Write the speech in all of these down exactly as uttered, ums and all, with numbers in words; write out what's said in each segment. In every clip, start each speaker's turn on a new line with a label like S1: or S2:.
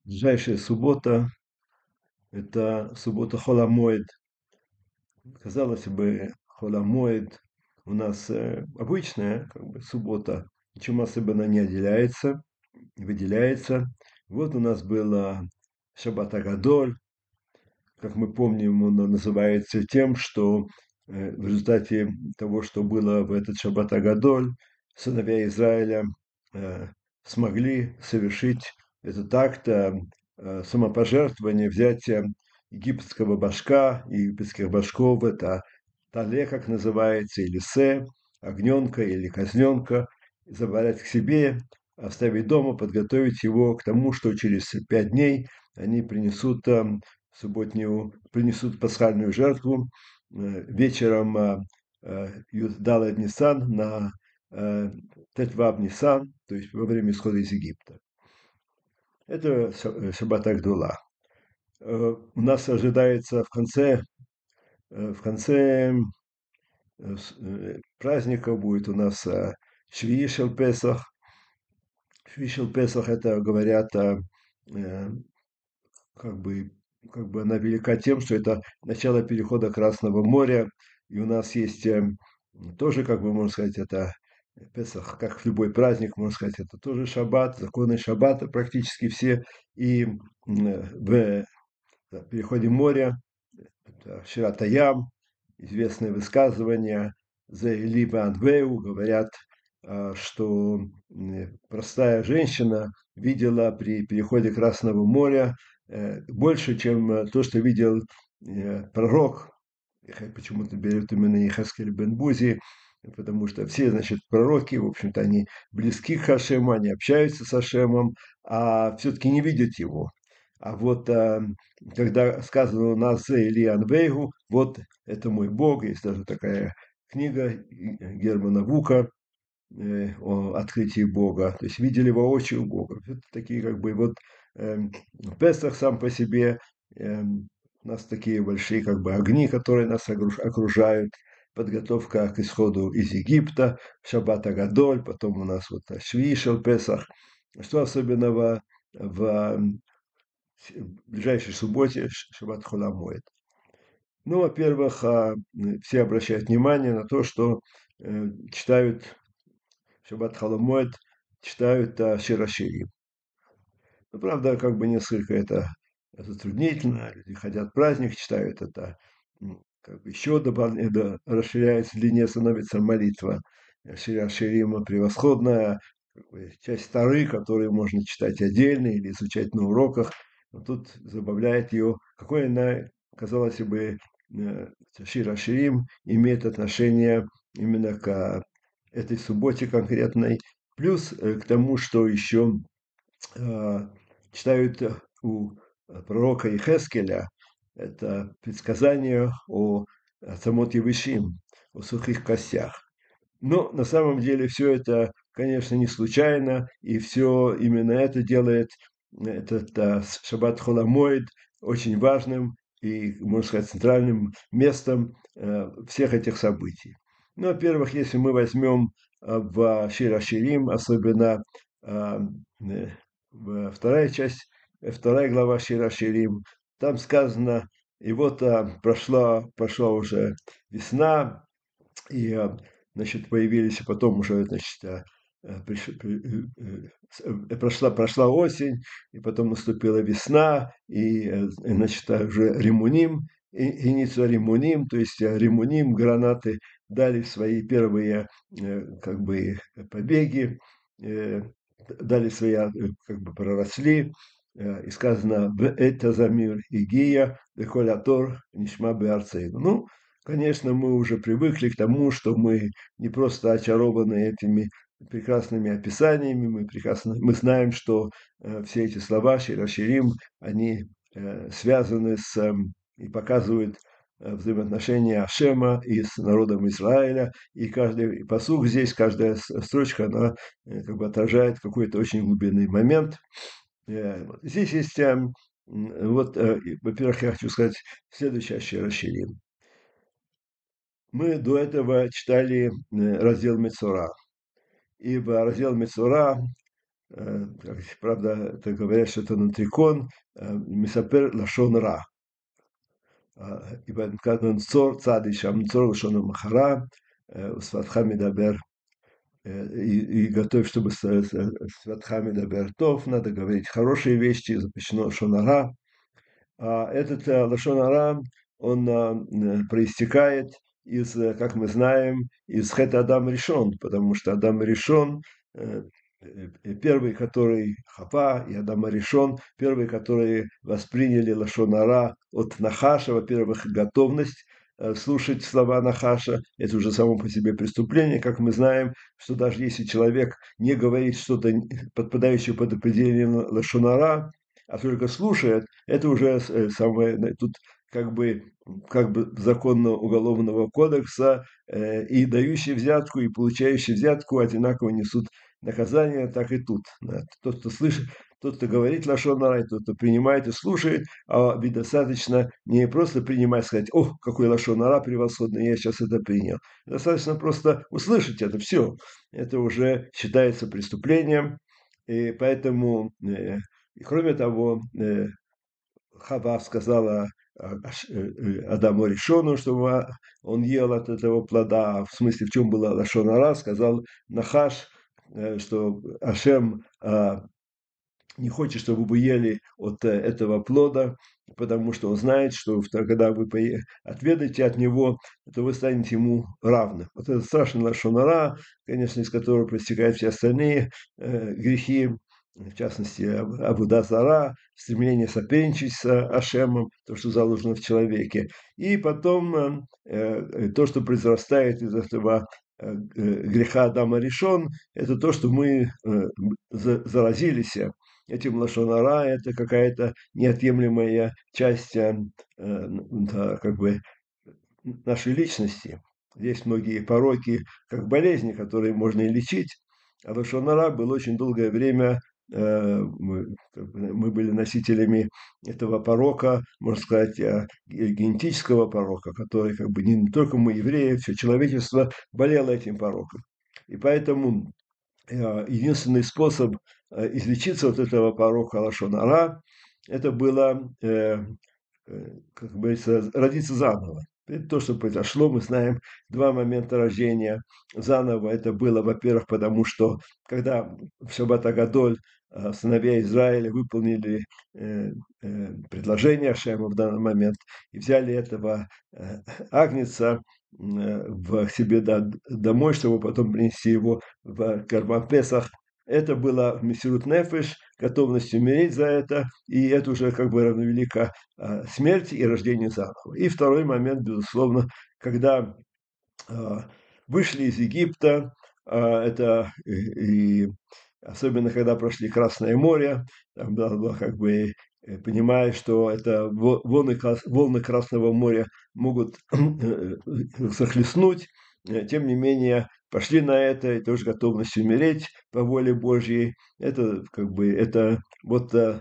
S1: Ближайшая суббота– это суббота Холомоэд. Казалось бы, Холомоэд у нас э, обычная как бы, суббота, ничем особенно не отделяется, не выделяется. Вот у нас было Шаббат Агадоль, как мы помним, он называется тем, что э, в результате того, что было в этот Шаббат Агадоль, сыновья Израиля э, смогли совершить этот акт э, э, самопожертвования, взятия египетского башка, египетских башков, это тале, как называется, или се, огненка или козленка, забрать к себе, оставить дома, подготовить его к тому, что через пять дней они принесут э, субботнюю, принесут пасхальную жертву э, вечером э, э, Юдалад Нисан на э, Тетвав Нисан, то есть во время исхода из Египта. Это Шаббат Агдула. Э, У нас ожидается в конце, э, в конце э, э, праздника будет у нас э, Швии Шел Песах. Швии Шел Песах это говорят э, э, как бы, как бы она велика тем, что это начало перехода Красного моря, и у нас есть э, тоже, как бы можно сказать, это Песах, как любой праздник, можно сказать, это тоже шаббат, законы шаббата практически все, и м, в переходе моря, это Шират Аям, известное высказывание «Зеили Веу» говорят, а, что м, простая женщина видела при переходе Красного моря э, больше, чем э, то, что видел э, пророк. Их почему-то берут именно Йехескель бен Бузи, потому что все, значит, пророки, в общем-то, они близки к Хашему, они общаются с Хашемом, а все-таки не видят его. А вот а, когда сказано «Назе Илиан Вейгу», вот это мой Бог, есть даже такая книга Германа Вука э, о открытии Бога, то есть видели воочию Бога. Это такие как бы вот э, Песах сам по себе, э, у нас такие большие как бы огни, которые нас окружают, подготовка к исходу из Египта, Шаббат Агадоль, потом у нас вот Шви Шел Песах. Что особенного в ближайшей субботе Шаббат Холомоэд? Ну, во-первых, а, все обращают внимание на то, что э, читают Шаббат Холомоэд, читают а, Широширим. Ну, правда, как бы несколько это затруднительно. Люди хотят праздник, читают это. м, Как бы еще дополнительно расширяется, длиннее становится молитва. Шира Ширима превосходная как бы, часть Торы, которую можно читать отдельно или изучать на уроках. Но тут забавляет ее, какой она, казалось бы, э, Шира Ширим имеет отношение именно к этой субботе конкретной. Плюс э, к тому, что еще а, читают у пророка Ихескеля, это предсказание о Цамот Евишим, о сухих костях. Но на самом деле все это, конечно, не случайно, и все именно это делает этот а, Шаббат Холомоид очень важным и, можно сказать, центральным местом э, всех этих событий. Ну, во-первых, если мы возьмем а, в Шир Ширим, особенно а, э, в- вторая часть, э, вторая глава Шира Ширим, там сказано, и вот а, прошла, прошла уже весна, и, а, значит, появились потом уже, значит, а, а, приш- при- э, э, прошла, прошла осень, и потом наступила весна, и, э, значит, а, уже римуним, и, инициа римуним, то есть а, римуним, гранаты дали свои первые э, как бы побеги, э, дали свои, а, э, как бы проросли, э, и сказано «В это замир игия, деколятор нишма беарцейну». Ну, конечно, мы уже привыкли к тому, что мы не просто очарованы этими прекрасными описаниями, мы прекрасно, мы знаем, что э, все эти слова Широширим, они э, связаны с э, и показывают э, взаимоотношения Ашема и с народом Израиля, и каждый посух здесь, каждая с- строчка, она э, как бы отражает какой-то очень глубинный момент. Э, вот. Здесь есть, э, м, вот, э, и, во-первых, я хочу сказать следующее о Широширим. Мы до этого читали э, раздел Мецура. И в раздел Мецура э, как, правда, это говорят, что это нутрикон, э, мисапер лашон ра. А, и поэтому сказано «Нцор цади шам, нцор лашон махара, э, усватха медабер». Э, И, и готовь, чтобы с, с, с ватхами дабер тов, надо говорить хорошие вещи, запрещено шонара. А этот э, лашон ара, он а, м, проистекает из, э, как мы знаем, из хэт Адам решен, потому что Адам решен, э, э, первый, который Хава и Адам решен, первые, которые восприняли лашон ара от Нахаша, во-первых, готовность э, слушать слова Нахаша, это уже само по себе преступление, как мы знаем, что даже если человек не говорит что-то подпадающее под определение лашон ара, а только слушает, это уже э, самое, э, тут как бы, как бы закон уголовного кодекса, э, и дающий взятку, и получающий взятку одинаково несут наказание, так и тут. Да. Тот, кто слышит, тот, кто говорит лашон ара, тот, кто принимает и слушает, а ведь достаточно не просто принимать, сказать: о, какой лашон ара превосходный, я сейчас это принял. Достаточно просто услышать это, все. Это уже считается преступлением, и поэтому э, и кроме того, э, Хава сказала а, Аш- э, э, Адаму решену, чтобы он ел от этого плода. А в смысле, в чем была лашон ара, сказал Нахаш, э, что Ашем а, не хочет, чтобы вы ели от э, этого плода, потому что он знает, что в- когда вы пое- отведаете от него, то вы станете ему равны. Вот это страшный лашон ара, конечно, из которого проистекают все остальные э, грехи, в частности, аб- абуда зара, стремление соперничать с э, Ашемом, то, что заложено в человеке. И потом э, э, то, что произрастает из этого э, э, греха Адама решен, это то, что мы э, за- заразились этим лашон ара, это какая-то неотъемлемая часть э, э, да, как бы нашей личности. Есть многие пороки, как болезни, которые можно и лечить. А лашон ара был очень долгое время, э, мы, как бы, мы были носителями этого порока, можно сказать, э, ге- генетического порока, который как бы не только мы, евреи, все человечество болело этим пороком. И поэтому э, единственный способ э, излечиться от этого порока лашон ара, это было, э, э, как говорится, родиться заново. Это то, что произошло. Мы знаем два момента рождения заново. Это было, во-первых, потому что когда в Шаббат Агадоль э, сыновья Израиля выполнили э, э, предложение Ашема в данный момент и взяли этого э, агнца э, в себе до- домой, чтобы потом принести его в Карбан Песах. Это было Мессирут Нефеш, готовность умереть за это, и это уже как бы равновелика а, смерти и рождению заново. И второй момент, безусловно, когда а, вышли из Египта, а, это и, и особенно когда прошли Красное море, там было как бы э, понимая, что это волны, волны Красного моря могут э, захлестнуть, э, тем не менее пошли на это, и тоже готовность умереть по воле Божьей. Это как бы это вот э,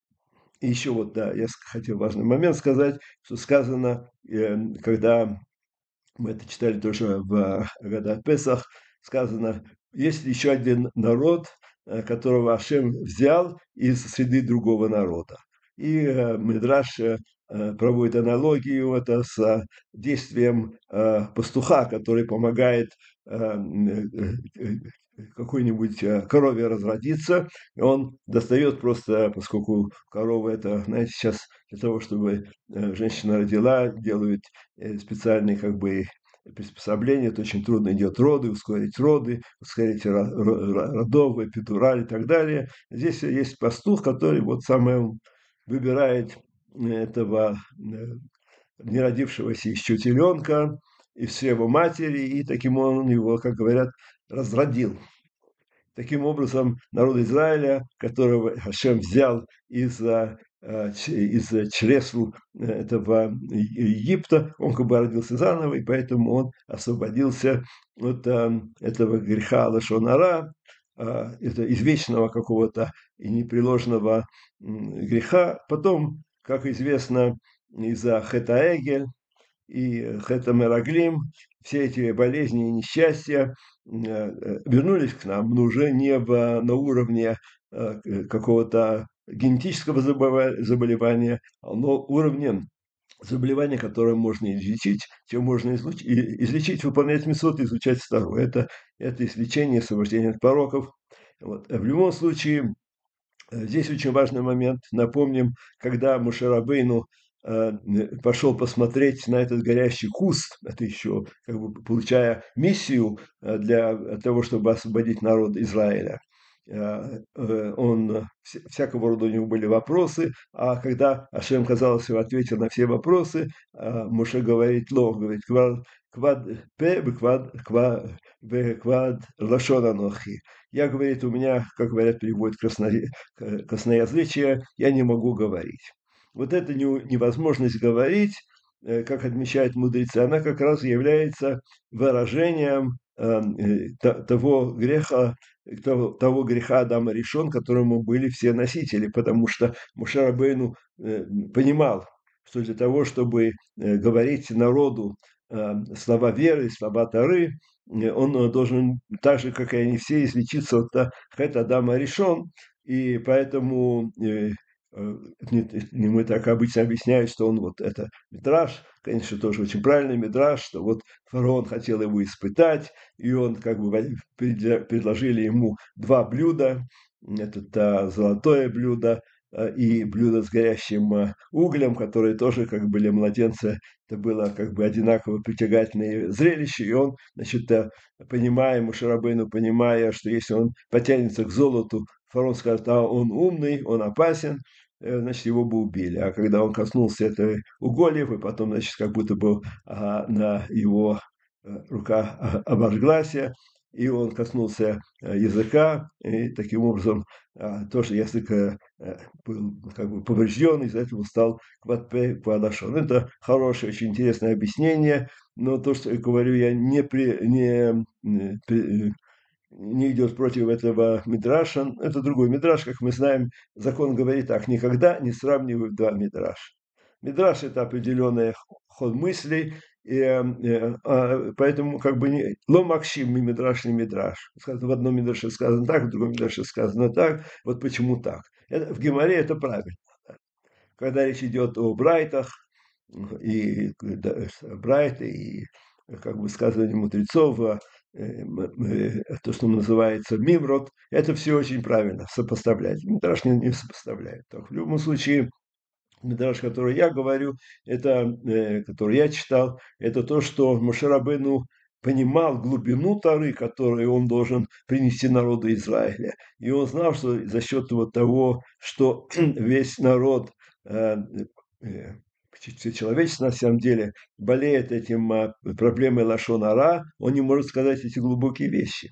S1: и еще вот, да, я хотел важный момент сказать, что сказано, э, когда мы это читали тоже в Агадат Песах, сказано, есть еще один народ, э, которого Ашем взял из среды другого народа. И э, Мидраш э, э, проводит аналогию это с э, действием э, пастуха, который помогает э, э, э, какой-нибудь э, корове разродиться, и он достает просто, поскольку корова это, знаете, сейчас для того, чтобы э, женщина родила, делают э, специальные как бы приспособления, это очень трудно идет роды, ускорить роды, ускорить ро- ро- родов, эпидураль и так далее. Здесь есть пастух, который вот самое выбирает этого э, не родившегося еще теленка из чрева матери, и таким он его, как говорят, разродил. Таким образом, народ Израиля, которого Хашем взял из, а, а, из чресл этого Египта, он как бы родился заново, и поэтому он освободился от а, этого греха лашон ара, а, это извечного какого-то и непреложного греха. Потом, как известно, из-за хета Эгель и Хета Мераглим, все эти болезни и несчастья э, э, вернулись к нам, но уже не в, на уровне э, какого-то генетического заболевания, а на уровне заболевание, которое можно излечить, чем можно излуч- и- излечить, выполнять мицвот, изучать Тору. Это, это излечение, освобождение от пороков. Вот. А в любом случае, э, здесь очень важный момент. Напомним, когда Муше э, пошел посмотреть на этот горящий куст, это еще как бы получая миссию э, для того, чтобы освободить народ Израиля, э, э, он, вся- всякого рода у него были вопросы, а когда Ашем, казалось, ответил на все вопросы, э, Муше говорит: ло, говорит, квад, квад, пе, квад, квад, квад, лашон анохи. Я, говорит, у меня, как говорят, переводит красно, косноязычие, я не могу говорить. Вот эта невозможность говорить, э, как отмечают мудрецы, она как раз является выражением э, э, того греха, того, того греха Адама решен, которому были все носители, потому что Моше Рабейну э, понимал, что для того, чтобы э, говорить народу э, слова веры, слова Торы, э, он должен, так же, как и они все, излечиться от хэт Адама решен, и поэтому э, э, не, не мы так обычно объясняют, что он вот это мидраш, конечно, тоже очень правильный мидраш, что вот фараон хотел его испытать, и он как бы предложили ему два блюда, это золотое блюдо и блюдо с горящим углем, которые тоже как бы для младенца это было как бы одинаково притягательное зрелище, и он, значит, понимая, Моше Рабейну, понимая, что если он потянется к золоту, фараон скажет: а он умный, он опасен, значит, его бы убили. А когда он коснулся этой угольев, и потом, значит, как будто бы а, на его рука обожглась, и он коснулся языка, и таким образом а, тоже язык э, был как бы поврежден, из-за этого стал квадпе квадашон. Это хорошее, очень интересное объяснение, но то, что я говорю, я не, при, не, не, не идет против этого мидраша. Это другой мидраш, как мы знаем, закон говорит так: никогда не сравнивай два мидраша. Мидраш – это определенный ход мыслей, и, э, а, поэтому как бы не ломакшим ми мидраш не мидраш. Сказано, в одном мидраше сказано так, в другом мидраше сказано так. Вот почему так. Это, в Гемаре это правильно. Когда речь идет о брайтах, и да, брайты, и как бы сказывание мудрецов, э, э, то, что называется мимрот, это все очень правильно сопоставлять. Мидраш не, не сопоставляет. Так, в любом случае, Мидраш, который я говорю, это, э, который я читал, это то, что Моше Рабейну понимал глубину Торы, которую он должен принести народу Израиля. И он знал, что за счет вот того, что весь народ, э, э, все человечество на самом деле болеет этим э, проблемой лашон ара, он не может сказать эти глубокие вещи.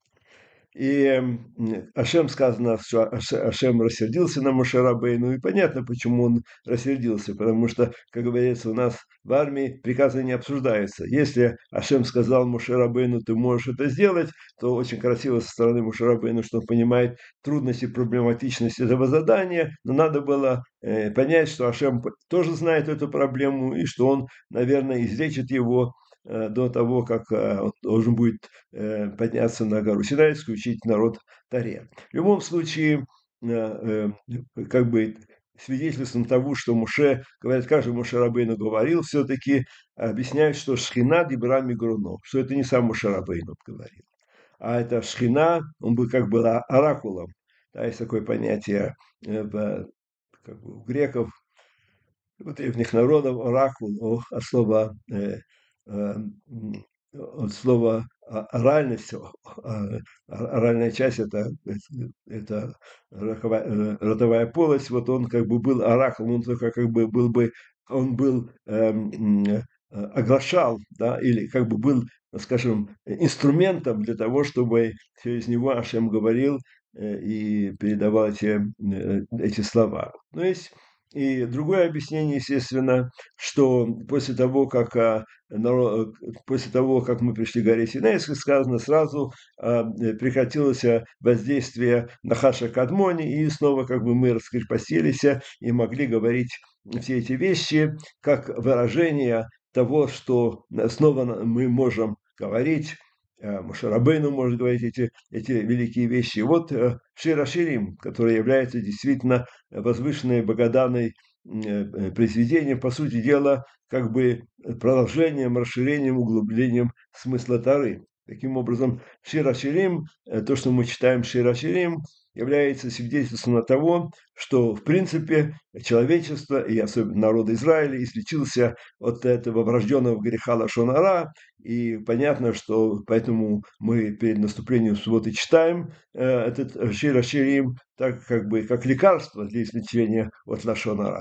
S1: И Ашем сказано, что Ашем рассердился на Моше Рабейну, и понятно, почему он рассердился, потому что, как говорится, у нас в армии приказы не обсуждаются. Если Ашем сказал Моше Рабейну: ты можешь это сделать, то очень красиво со стороны Моше Рабейну, что он понимает трудности, проблематичность этого задания, но надо было э, понять, что Ашем тоже знает эту проблему, и что он, наверное, излечит его до того, как он должен будет подняться на гору Синайскую, учить народ Торе. В любом случае, как бы свидетельством того, что Муше, говорят, каждый Муше Рабейну говорил, все-таки объясняют, что Шхина дибра мигруно, что это не сам Муше Рабейну говорил, а это Шхина, он был как бы оракулом. Да, есть такое понятие в, как бы, у греков, у древних народов, оракул, от слова э, э, от слова оральность, оральная часть это, это роковая, родовая полость, вот он как бы был оракул, он только как бы был бы, он был эм, э, оглашал, да, или как бы был, скажем, инструментом для того, чтобы через него Ашем говорил э, и передавал эти, э, эти слова. То есть и другое объяснение, естественно, что после того, как, а, народ, после того, как мы пришли к горе Синай, сказано, сразу а, прекратилось воздействие на Хаша Кадмони, и снова как бы мы раскрепостились и могли говорить все эти вещи как выражение того, что снова мы можем говорить Моше Рабейну может говорить эти, эти великие вещи. Вот Шир ха-Ширим, который является действительно возвышенной, богоданной произведением, по сути дела, как бы продолжением, расширением, углублением смысла Торы. Таким образом, Шир ха-Ширим, то, что мы читаем Шир ха-Ширим, является свидетельством того, что, в принципе, человечество, и особенно народ Израиля, излечился от этого врожденного греха лашон ара, и понятно, что поэтому мы перед наступлением субботы читаем э, этот Шир ха-Ширим, так как бы как лекарство для излечения от лашон ара.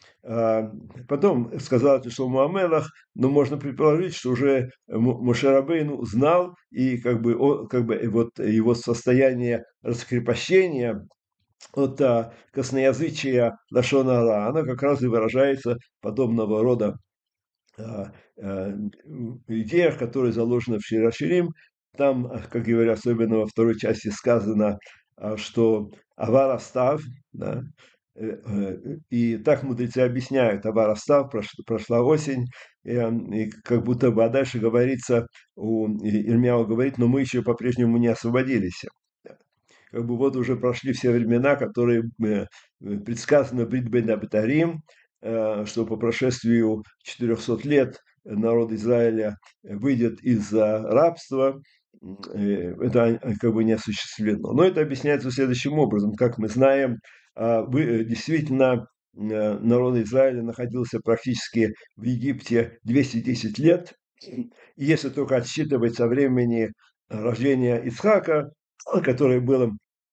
S1: Потом сказал это Шломо ха-Мелех, но можно предположить, что уже Моше Рабейну знал, и как бы, он, как бы вот его состояние раскрепощения от а, косноязычия лашон ара, оно как раз и выражается подобного рода а, а, идеях, которые заложены в Шир ха-Ширим. Там, как говорят, особенно во второй части сказано, а, что авар астав, да, и так мудрецы объясняют, авар астав, прошла осень, и, и как будто бы, а дальше говорится, у Ирмияу говорит, но мы еще по-прежнему не освободились. Как бы вот уже прошли все времена, которые предсказаны Брит бен Абитарим, что по прошествию четырехсот лет народ Израиля выйдет из рабства. Это как бы не осуществлено. Но это объясняется следующим образом. Как мы знаем, действительно народ Израиля находился практически в Египте двести десять лет. И если только отсчитывать со времени рождения Ицхака, которое было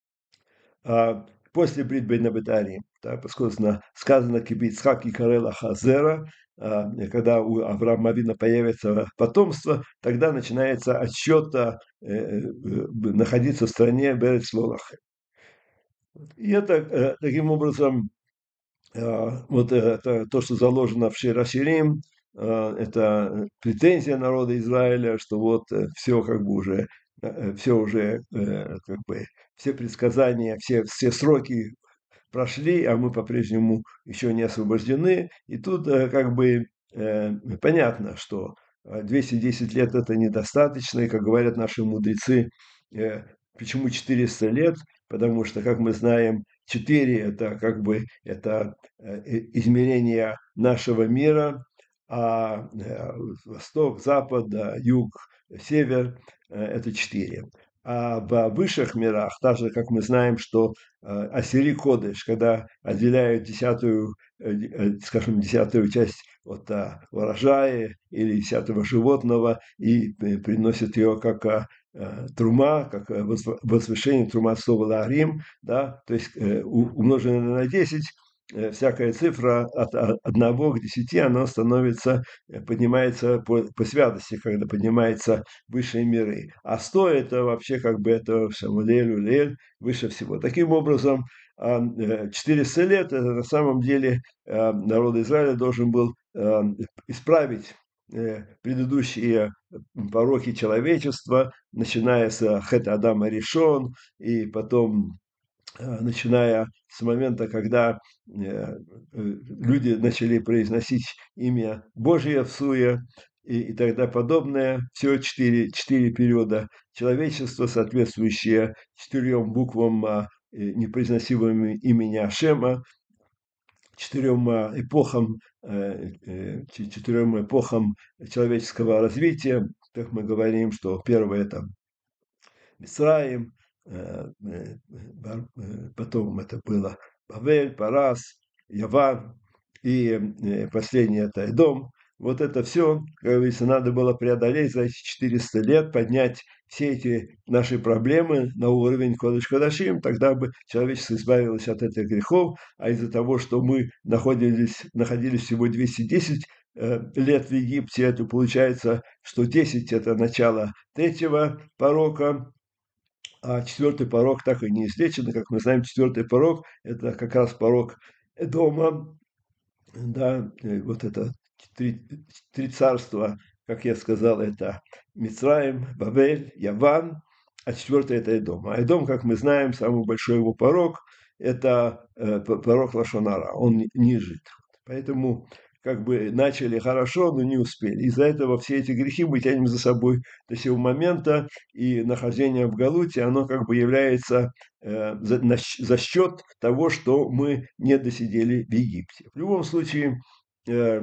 S1: а, после Брит бен Абитарим, да, поскольку сказано «Кибицхак и Карела Хазера», а, когда у Авраама Авина появится потомство, тогда начинается отсчет а, э, э, находиться в стране Берец Лолах. И это э, таким образом, э, вот это то, что заложено в Шир ха-Ширим, э, это претензия народа Израиля, что вот э, все как бы уже, э, все уже э, как бы все предсказания, все, все сроки прошли, а мы по-прежнему еще не освобождены. И тут э, как бы э, понятно, что двести десять лет это недостаточно, и, как говорят наши мудрецы, э, почему четыреста лет? Потому что, как мы знаем, четыре это как бы это э, измерение нашего мира, а э, восток, запад, юг, север э, это четыре. А в высших мирах, так же, как мы знаем, что Асири Кодыш, когда отделяют десятую, скажем, десятую часть от урожая или десятого животного и приносят ее как трума, как возвышение трума слова ларим, да, то есть умноженное на десять, всякая цифра от одного к десяти, она становится, поднимается по, по святости, когда поднимается высшие миры. А сто это вообще как бы это Шамулель, Улель, выше всего. Таким образом, четыреста лет это на самом деле народ Израиля должен был исправить предыдущие пороки человечества, начиная с Хет Адама Ришон, и потом начиная с момента, когда люди начали произносить имя Божие в суе, и, и тогда подобное. Все четыре, четыре периода человечества, соответствующие четырем буквам, непроизносимым имени Ашема, четырем эпохам, четырем эпохам человеческого развития. Так мы говорим, что первое это Мицраим, потом это было Бавель, Парас, Яван, и последний это Эдом. Вот это все, как говорится, надо было преодолеть за эти четыреста лет, поднять все эти наши проблемы на уровень Кодыш Кодашим, тогда бы человечество избавилось от этих грехов, а из-за того, что мы находились, находились всего двести десять лет в Египте, это получается, что десять это начало третьего порока, а четвертый порог так и не излечен. Как мы знаем, четвертый порог – это как раз порог Эдома, да, вот это три, три царства, как я сказал, это Мицраим, Бавель, Яван, а четвертый – это Эдом. А Эдом, как мы знаем, самый большой его порог – это порог лашон ара, он ниже. Поэтому как бы начали хорошо, но не успели. Из-за этого все эти грехи мы тянем за собой до сего момента, и нахождение в Галуте, оно как бы является э, за, на щ- за счет того, что мы не досидели в Египте. В любом случае, э,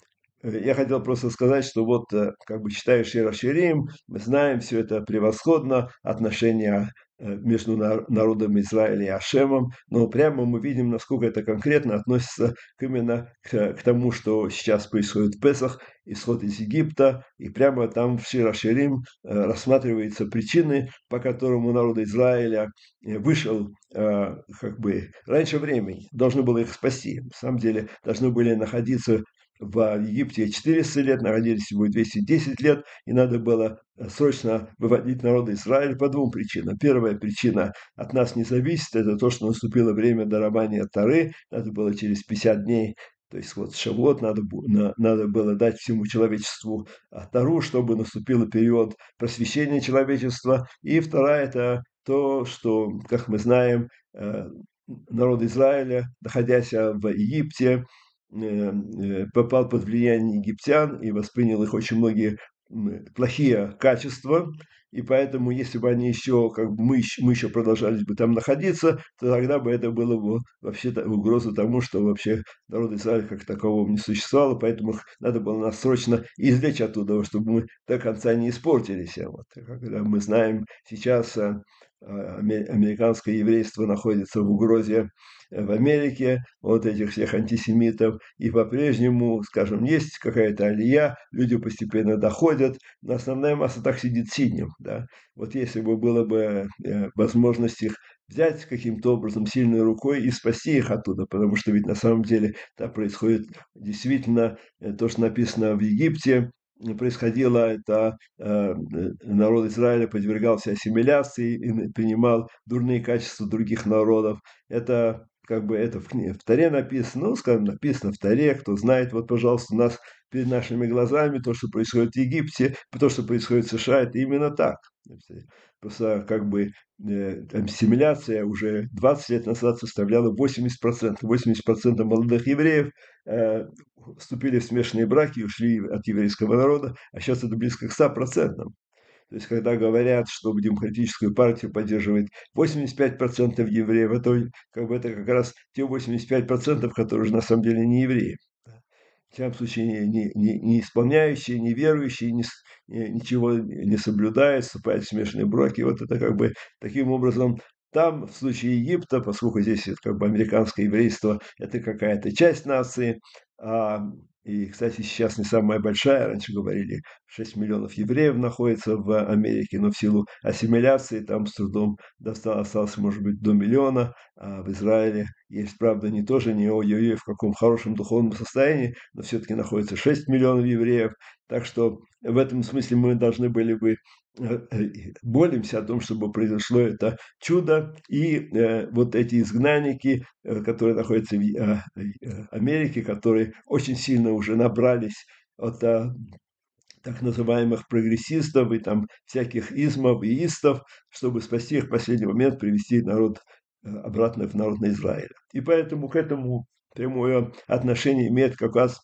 S1: Э, я хотел просто сказать, что вот э, как бы читаешь Шира-Ширим, мы знаем все это превосходно, отношения э, между на- народом Израиля и Ашемом, но прямо мы видим, насколько это конкретно относится к именно к, к тому, что сейчас происходит в Песах, исход из Египта, и прямо там в Шира-Ширим э, рассматриваются причины, по которым народ Израиля э, вышел э, как бы раньше времени, должно было их спасти. На самом деле должны были находиться в Египте четыреста лет, находились всего двести десять лет, и надо было э, срочно выводить народ Израиля по двум причинам. Первая причина от нас не зависит, это то, что наступило время дарования Торы, надо было через пятьдесят дней, то есть вот Шавуот надо, на- надо было дать всему человечеству а, Тору, чтобы наступил период просвещения человечества. И вторая – это то, что, как мы знаем, э, народ Израиля, находясь в Египте, э, э, попал под влияние египтян и воспринял их очень многие м, плохие качества, и поэтому, если бы они еще, как бы мы, еще- мы еще продолжали бы там находиться, то тогда бы это было бы вообще угроза тому, что вообще народ Израиля как такового не существовало, поэтому надо было нас срочно извлечь оттуда, чтобы мы до конца не испортились. А вот, когда мы знаем, сейчас а, а, аме- американское еврейство находится в угрозе э, в Америке от этих всех антисемитов, и по-прежнему, скажем, есть какая-то алия, люди постепенно доходят, но основная масса так сидит сиднем, да. Вот если бы было бы э, возможность их взять каким-то образом сильной рукой и спасти их оттуда, потому что ведь на самом деле там происходит действительно э, то, что написано в Египте, э, происходило это, э, э, народ Израиля подвергался ассимиляции и принимал дурные качества других народов. Это как бы это в, кни- в Торе написано, ну, скажем, написано в Торе, кто знает, вот, пожалуйста, у нас перед нашими глазами то, что происходит в Египте, то, что происходит в США, это именно так. Просто как бы э, ассимиляция уже двадцать лет назад составляла восемьдесят процентов. восемьдесят процентов молодых евреев э, вступили в смешанные браки и ушли от еврейского народа, а сейчас это близко к ста процентам. То есть, когда говорят, что демократическую партию поддерживает восемьдесят пять процентов евреев, это как бы это как раз те восемьдесят пять процентов, которые же на самом деле не евреи. В всяком случае, не, не, не исполняющие, не верующие, не, с- не- ничего не соблюдают, вступают в смешанные браки. Вот это как бы таким образом там, в случае Египта, поскольку здесь это как бы американское еврейство, это какая-то часть нации, а, и, кстати, сейчас не самая большая, раньше говорили, шесть миллионов евреев находится в Америке, но в силу ассимиляции там с трудом досталось, осталось, может быть, до миллиона, а в Израиле есть, правда, не тоже не ой-ой-ой в каком хорошем духовном состоянии, но все-таки находится шесть миллионов евреев. Так что в этом смысле мы должны были бы э, э, молимся о том, чтобы произошло это чудо, и э, вот эти изгнанники, э, которые находятся в э, э, Америке, которые очень сильно уже набрались от а, так называемых прогрессистов и там всяких измов и истов, чтобы спасти их в последний момент, привести народ э, обратно в народ на Израиль. И поэтому к этому прямое отношение имеет как раз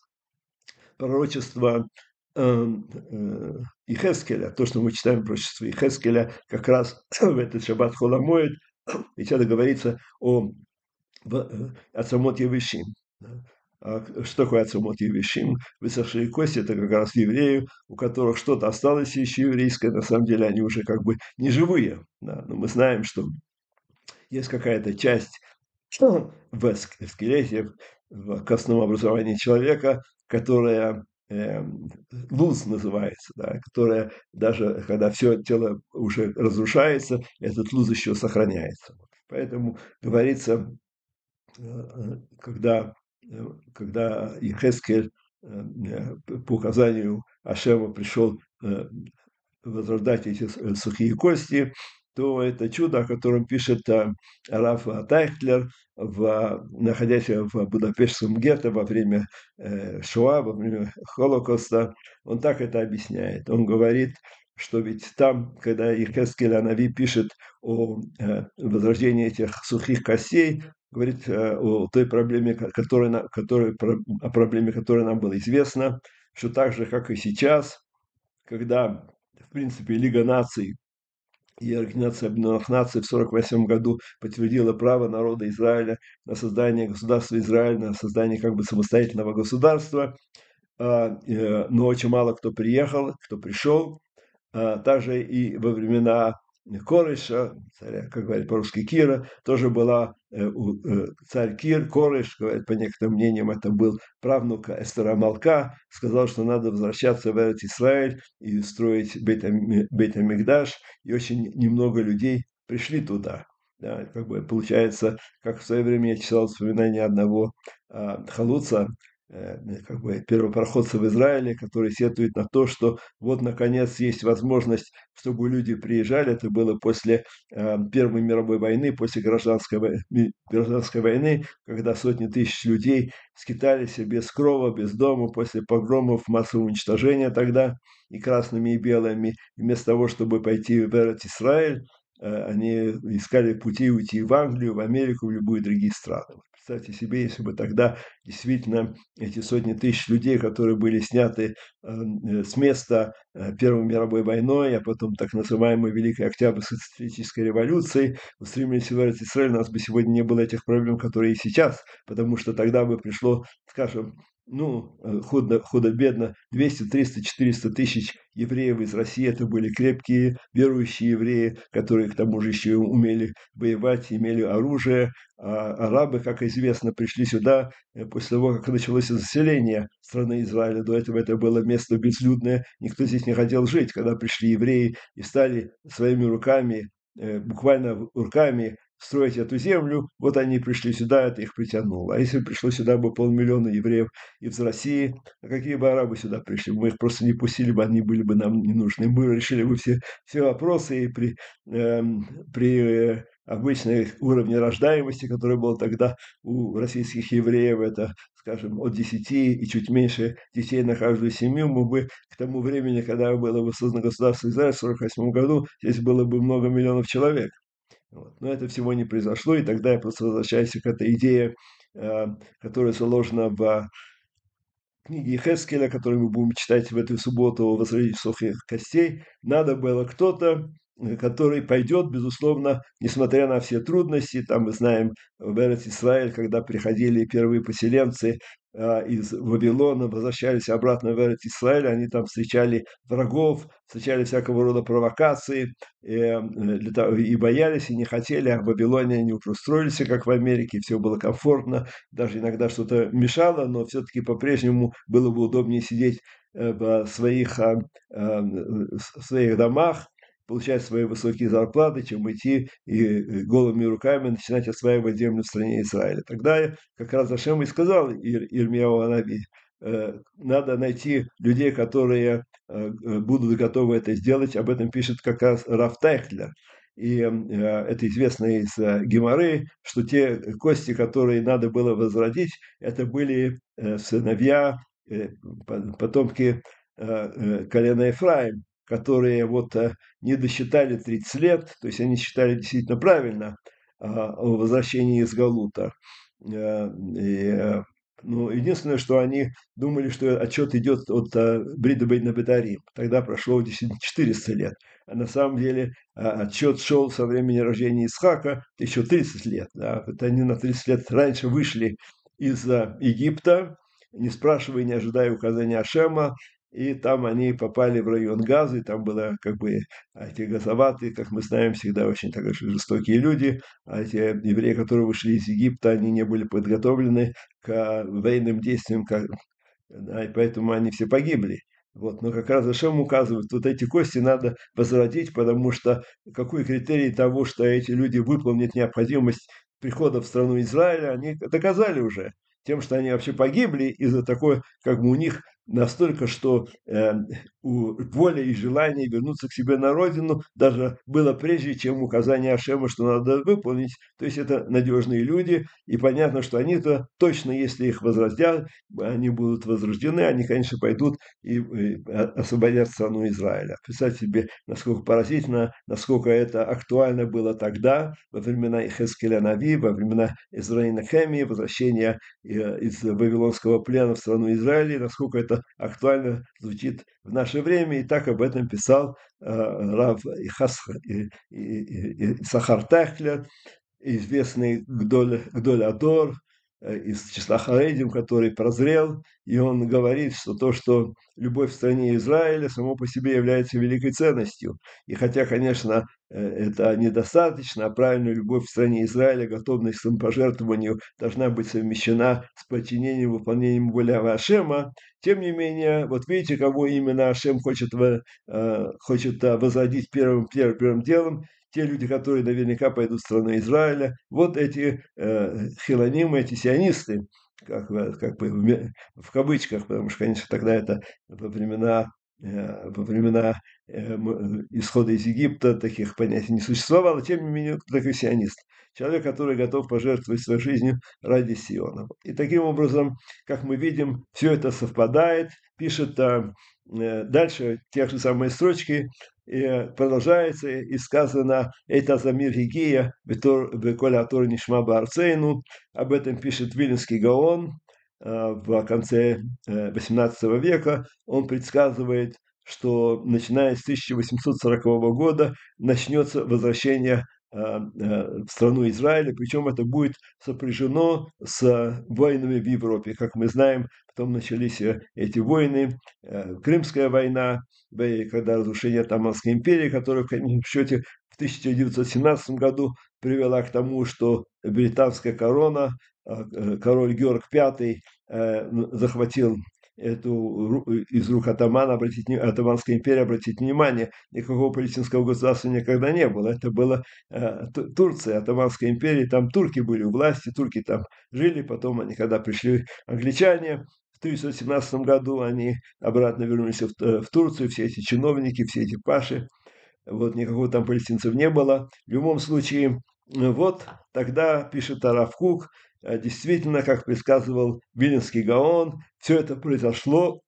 S1: пророчество э, э, Ихескеля, то, что мы читаем пророчество Ихескеля, как раз в этот шаббат Холомоид, ведь это говорится о в, э, Ацамот Евишим. Да. А что такое Ацамот Евишим? Высохшие кости – это как раз евреи, у которых что-то осталось еще еврейское, на самом деле они уже как бы не живые. Да. Но мы знаем, что есть какая-то часть в скелете, в костном образовании человека, которая э, луз называется, да, которая даже когда все тело уже разрушается, этот луз еще сохраняется. Поэтому говорится, э, когда, э, когда Ихескель э, по указанию Ашема пришел э, возрождать эти э, сухие кости, то это чудо, о котором пишет э, Раф Тайхтлер, в, находясь в Будапештском гетто во время э, Шоа, во время Холокоста, он так это объясняет. Он говорит, что ведь там, когда Ихескель Анави пишет о э, возрождении этих сухих костей, говорит э, о той проблеме, ко- которая, на- которой, про- о проблеме, которая нам была известна, что так же, как и сейчас, когда, в принципе, Лига наций и Организация Объединенных Наций в сорок восьмом году подтвердила право народа Израиля на создание государства Израиль, на создание как бы самостоятельного государства, а, э, но очень мало кто приехал, кто пришел. А, также и во времена Кореша, царя, как говорят по-русски, Кира, тоже была э, у- э, царь Кир, Кореш, говорят, по некоторым мнениям, это был правнук Эстера Малка, сказал, что надо возвращаться в Эрет Исраиль и строить Бейт-Амикдаш, и очень немного людей пришли туда. Да, как бы получается, как в свое время я читал воспоминания одного а, халуца, э, как бы первопроходца в Израиле, который сетует на то, что вот, наконец, есть возможность, чтобы люди приезжали. Это было после э, Первой мировой войны, после гражданской, вой- ми- гражданской войны, когда сотни тысяч людей скитались без крова, без дома, после погромов, массового уничтожения тогда и красными, и белыми. И вместо того, чтобы пойти в Эрет Исраэль, э, они искали пути уйти в Англию, в Америку, в любые другие страны. Вот представьте себе, если бы тогда действительно эти сотни тысяч людей, которые были сняты э, с места э, Первой мировой войной, а потом так называемой Великой Октябрьской социалистической революцией, устремились в Израиль, у нас бы сегодня не было этих проблем, которые и сейчас, потому что тогда бы пришло, скажем, ну, э, худо, худо-бедно, двести, триста, четыреста тысяч евреев из России. Это были крепкие, верующие евреи, которые к тому же еще умели воевать, имели оружие. А арабы, как известно, пришли сюда э, после того, как началось заселение страны Израиля. До этого это было место безлюдное, никто здесь не хотел жить. Когда пришли евреи и стали своими руками, э, буквально руками строить эту землю, вот они пришли сюда, это их притянуло. А если бы пришло сюда бы полмиллиона евреев из России, а какие бы арабы сюда пришли? Мы их просто не пустили бы, они были бы нам не нужны. Мы решили бы все, все вопросы и при, эм, при э, обычной уровне рождаемости, который был тогда у российских евреев, это, скажем, от десяти и чуть меньше детей на каждую семью, мы бы к тому времени, когда было бы создано государство Израиль в сорок восьмом году, здесь было бы много миллионов человек. Вот. Но это всего не произошло, и тогда я просто возвращаюсь к этой идее, э, которая заложена в книге Хескеля, которую мы будем читать в эту субботу о возрождении сухих костей. Надо было кто-то, э, который пойдет, безусловно, несмотря на все трудности. Там мы знаем в Эрец Исраэль, когда приходили первые поселенцы а, из Вавилона, возвращались обратно в Эрец Исраэль, они там встречали врагов, встречали всякого рода провокации, э, для того- и боялись, и не хотели, а в Вавилоне они устроились, как в Америке, все было комфортно, даже иногда что-то мешало, но все-таки по-прежнему было бы удобнее сидеть э, в своих, а, а, в своих домах, получать свои высокие зарплаты, чем идти и э, голыми руками начинать осваивать землю в стране Израиля. Тогда как раз Ашем и сказал Ир- Ирмияу Анави, э, надо найти людей, которые э, э, будут готовы это сделать. Об этом пишет как раз Раф Тайхлер. И э, это известно из э, Геморы, что те кости, которые надо было возродить, это были э, сыновья, э, по- потомки э, э, колена Ефраим, которые вот э, не досчитали тридцать лет, то есть они считали действительно правильно а, о возвращении из Галута. Э, и, э, ну, единственное, что они думали, что отчет идет от э, Брида Бейна Бетарим. Тогда прошло действительно четыреста лет. А на самом деле а, отчет шел со времени рождения Исхака еще тридцать лет. Да. Вот они на тридцать лет раньше вышли из э, Египта, не спрашивая, не ожидая указания Ашема, и там они попали в район Газы, там было как бы а эти газоватые, как мы знаем, всегда очень так, жестокие люди, а эти евреи, которые вышли из Египта, они не были подготовлены к военным действиям, как, да, и поэтому они все погибли. Вот. Но как раз Зашем указывает, вот эти кости надо возродить, потому что какой критерий того, что эти люди выполнят необходимость прихода в страну Израиля, они доказали уже тем, что они вообще погибли из-за такой, как бы у них настолько, что э, у воля и желание вернуться к себе на родину даже было прежде, чем указание Ашема, что надо выполнить. То есть это надежные люди, и понятно, что они-то точно, если их возродят, они будут возрождены, они, конечно, пойдут и, и освободят страну Израиля. Представьте себе, насколько поразительно, насколько это актуально было тогда, во времена Ихескеля Нави, во времена Израиля Нехемии, возвращения э, из Вавилонского плена в страну Израиля, насколько это актуально звучит в наше время. И так об этом писал э, Рав Ихас, и, и, и, и Сахар Тахлер, известный Гдоль, Гдоль Адор, э, из числа Харедим, который прозрел, и он говорит, что то, что любовь в стране Израиля, само по себе является великой ценностью. И хотя, конечно, э, это недостаточно, а правильная любовь в стране Израиля, готовность к самопожертвованию должна быть совмещена с подчинением, выполнением воли Ашема, тем не менее, вот видите, кого именно Ашем хочет, во- э, хочет э, возродить первым, первым, первым делом, те люди, которые наверняка пойдут в страну Израиля, вот эти э, хилонимы, эти сионисты, как, бы- как бы в, ме- в кавычках, потому что, конечно, тогда это во времена, э, во времена э, м- исхода из Египта таких понятий не существовало, тем не менее, кто такой сионист? Человек, который готов пожертвовать своей жизнью ради Сиона. И таким образом, как мы видим, все это совпадает, пишет а, э, дальше те же самые строчки, и продолжается и сказано «Это замир Гигия, Коля Атор Нишма Баарцейну». Об этом пишет Виленский Гаон э, в конце э, восемнадцатого века. Он предсказывает, что начиная с тысяча восемьсот сорокового года начнется возвращение э, э, в страну Израиля, причем это будет сопряжено с войнами в Европе. Как мы знаем, потом начались э, эти войны, э, Крымская война, да и когда разрушение Отtomанской империи, которая в конечном счете в тысяча девятьсот семнадцатом году привела к тому, что британская корона, а, э, король Георг Пятый э, захватил эту ру- из рук атамана, обратить, вни- Оттоманской империи, обратить внимание, никакого палестинского государства никогда не было. Это была э, Ту- Турция, Оттоманская империя, там турки были у власти, турки там жили, потом они, когда пришли англичане, в тысяча девятьсот семнадцатом году они обратно вернулись в, в Турцию, все эти чиновники, все эти паши, вот никакого там палестинцев не было. В любом случае, вот тогда, пишет Араф Кук, э, действительно, как предсказывал Виленский Гаон, все это произошло,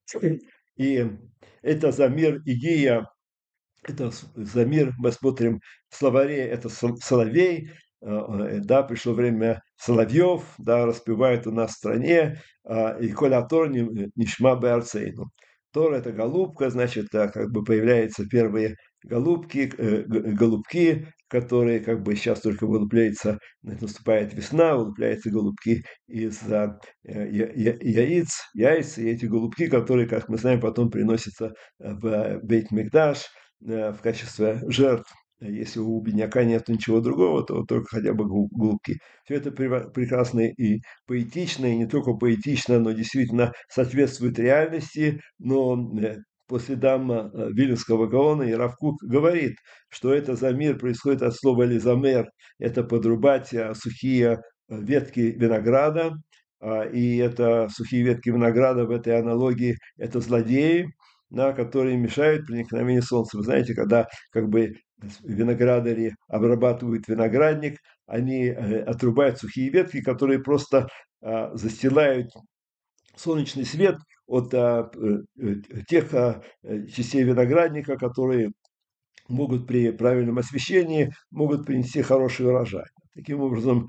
S1: и это Замир Игия, это Замир, мы смотрим в словаре, это Соловей, э, э, да, пришло время Соловьев, да, распевают у нас в стране, а, и Коля Тор Нишма Беарцейну. Тор – это голубка, значит, а, как бы появляются первые голубки, э, г- голубки, которые как бы сейчас только вылупляются, наступает весна, вылупляются голубки из а, э, я- я- яиц, яиц, и эти голубки, которые, как мы знаем, потом приносятся э, в Бейт-Микдаш, э, в качестве жертв. Если у бедняка нет ничего другого, то только хотя бы гу- голубки. Все это прева- прекрасно и поэтично, и не только поэтично, но действительно соответствует реальности. Но э, по следам э, Виленского Гаона и Равкук говорит, что это замир происходит от слова лизамер, это подрубать э, сухие э, ветки винограда, а, и это сухие ветки винограда в этой аналогии это злодеи, да, которые мешают проникновению солнца. Вы знаете, когда как бы виноградари обрабатывают виноградник, они э, отрубают сухие ветки, которые просто а, застилают солнечный свет от а, э, э, тех а, э, частей виноградника, которые могут при правильном освещении могут принести хороший урожай. Таким образом,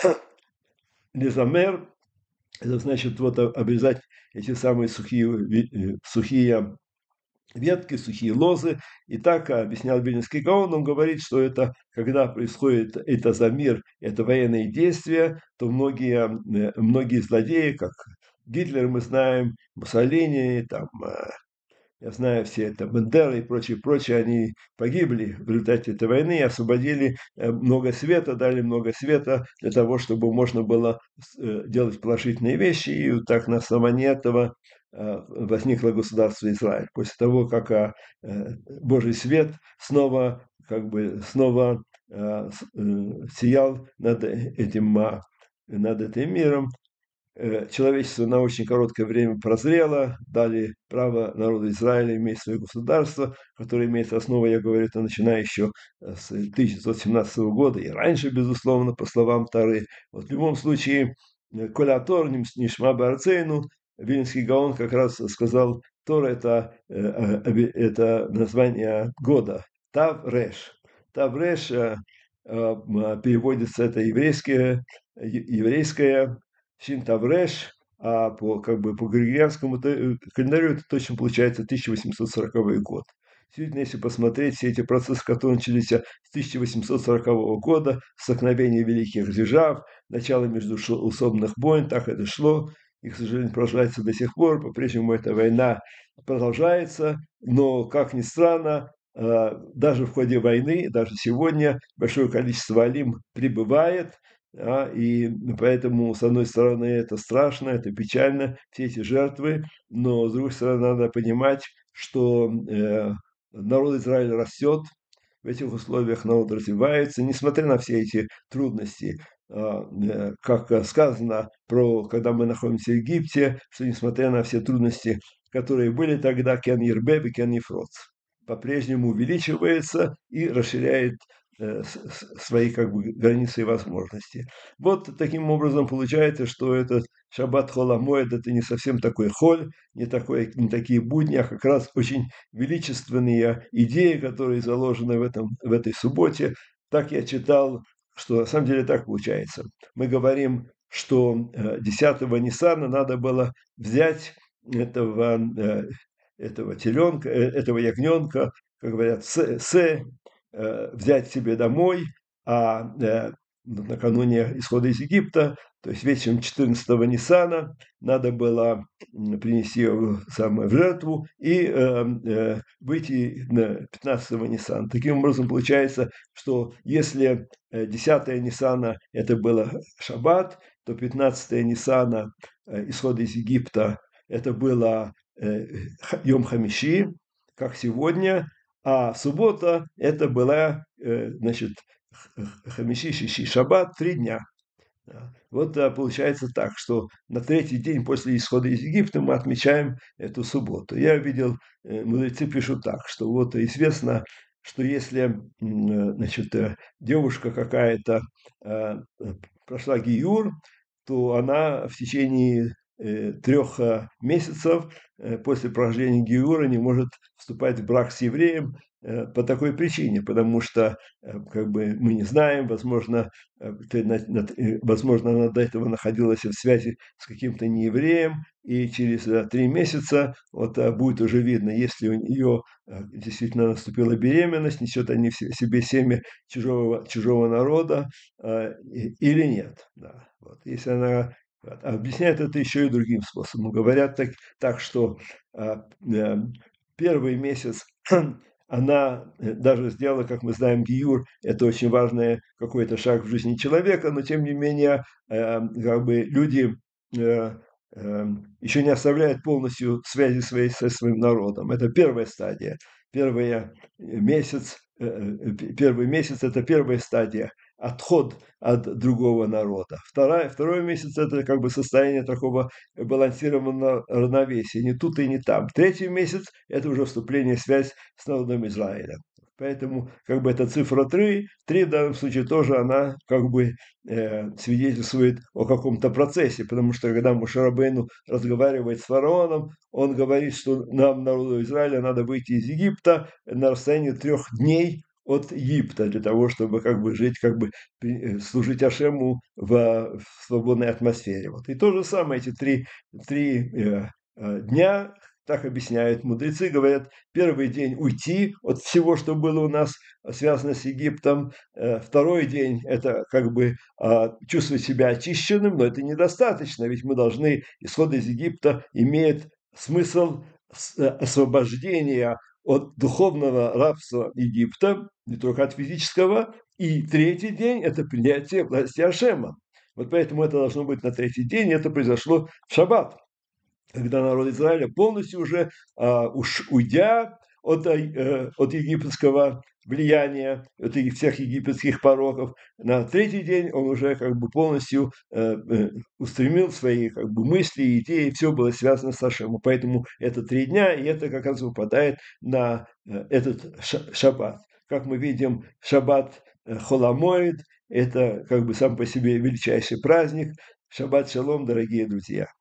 S1: лизомер, это значит вот а, обрезать эти самые сухие, ви- э, сухие ветки, сухие лозы. И так объяснял Виленский Гаон, он говорит, что это, когда происходит это за мир, это военные действия, то многие, э, многие злодеи, как Гитлер, мы знаем, Муссолини, там, э, я знаю, все это Бендера и прочие, прочие, они погибли в результате этой войны и освободили э, много света, дали много света для того, чтобы можно было э, делать положительные вещи. И вот так на основании этого э, возникло государство Израиль. После того, как а, э, Божий свет снова, как бы, снова э, с- э, сиял над этим, а, над этим миром, э, человечество на очень короткое время прозрело, дали право народу Израиля иметь свое государство, которое имеет основу, я говорю, это начиная еще э, с тысяча девятьсот семнадцатого года и раньше, безусловно, по словам Торы. Вот в любом случае, э, «Коля Тор нишма баарцейну», Вильнский Гаон как раз сказал, Тор это, э, э, оби- это название года, Тав Реш. Тав Реш э, э, м, переводится, это еврейское, е- еврейское Син Тавреш, а по, как бы, по григорианскому т- календарю это точно получается тысяча восемьсот сороковой год. Действительно, если посмотреть все эти процессы, которые начались с тысяча восемьсот сорокового года, столкновение великих держав, начало междуусобных войн, так это шло, и, к сожалению, продолжается до сих пор, по-прежнему эта война продолжается, но, как ни странно, э, даже в ходе войны, даже сегодня большое количество алим прибывает, а, и поэтому, с одной стороны, это страшно, это печально, все эти жертвы, но, с другой стороны, надо понимать, что э, народ Израиля растет, в этих условиях народ развивается, несмотря на все эти трудности. А, э, Как э, сказано про, когда мы находимся в Египте, что несмотря на все трудности, которые были тогда, Кен Ербеб и Кен Ефроц по-прежнему увеличивается и расширяет э, с- с- свои как бы границы и возможности. Вот таким образом получается, что этот шаббат холамоэд это не совсем такой холь, не, такой, не такие будни, а как раз очень величественные идеи, которые заложены в, этом, в этой субботе. Так я читал, что на самом деле так получается. Мы говорим, что э, десятого Ниссана надо было взять этого, э, этого теленка, э, этого ягненка, как говорят, с, с, э, взять себе домой, а э, накануне исхода из Египта, то есть вечером четырнадцатого Ниссана, надо было принести его самое в жертву и э, э, выйти на пятнадцатого Ниссана. Таким образом, получается, что если э, десятого Ниссана это было шаббат, то пятнадцатого Ниссана э, исхода из Египта это было э, Йом Хамиши, как сегодня, а суббота это была, э, значит, Хамиши, Шиши, Шаббат, три дня. Да. Вот а, получается так, что на третий день после исхода из Египта мы отмечаем эту субботу. Я видел, э, мудрецы пишут так, что вот известно, что если м, э, значит, э, девушка какая-то э, э, прошла гиюр, то она в течение э, трех э, месяцев э, после прохождения гиюра не может вступать в брак с евреем э, по такой причине, потому что э, как бы мы не знаем, возможно, э, ты на- на- э, возможно, она до этого находилась в связи с каким-то неевреем, и через э, три месяца вот э, будет уже видно, если у нее э, действительно наступила беременность, несет они в се- себе семя чужого, чужого народа э, и- или нет. Да. Вот. Если она вот, а объясняет это еще и другим способом. Говорят так, так что а, э, первый месяц она э, даже сделала, как мы знаем, гиюр, это очень важный какой-то шаг в жизни человека, но тем не менее, э, как бы люди э, э, еще не оставляют полностью связи своей со своим народом. Это первая стадия. Первый э, месяц, э, э, первый месяц это первая стадия, отход от другого народа. Вторая, второй месяц это как бы состояние такого балансированного равновесия, не тут и не там. Третий месяц это уже вступление в связь с народом Израиля. Поэтому как бы эта цифра три, три в данном случае тоже она как бы э, свидетельствует о каком-то процессе, потому что когда Мушарабейну разговаривает с фараоном, он говорит, что нам, народу Израиля, надо выйти из Египта на расстоянии трех дней от Египта для того, чтобы как бы жить, как бы э, служить Ашему в, в свободной атмосфере. Вот. И то же самое, эти три, три э, э, дня, так объясняют мудрецы, говорят, первый день уйти от всего, что было у нас связано с Египтом, э, второй день это как бы а, чувствовать себя очищенным, но это недостаточно, ведь мы должны, исход из Египта имеет смысл э, освобождения от духовного рабства Египта, не только от физического, и третий день – это принятие власти Ашема. Вот поэтому это должно быть на третий день, и это произошло в шаббат, когда народ Израиля полностью уже а, уж уйдя от, э, от египетского влияния, от и всех египетских пороков. На третий день он уже как бы полностью э, э, устремил свои как бы мысли, идеи, все было связано с Ашемом. Поэтому это три дня, и это как раз выпадает на э, этот ша- шаббат. Как мы видим, шаббат э, Холамоид – это как бы сам по себе величайший праздник. Шаббат шалом, дорогие друзья.